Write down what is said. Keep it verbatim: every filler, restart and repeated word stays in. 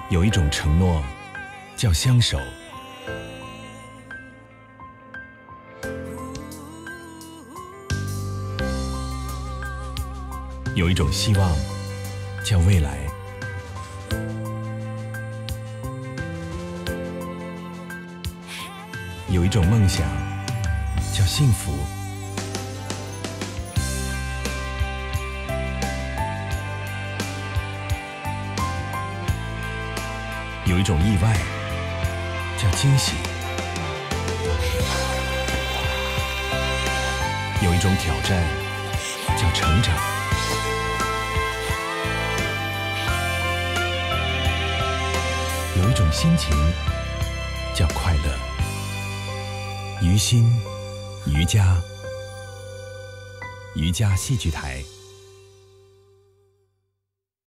有一种承诺叫相守，有一种希望叫未来，有一种梦想叫幸福，有一种意外叫惊喜，有一种挑战叫成长，有一种心情叫快乐。于心，瑜伽，瑜伽戏剧台。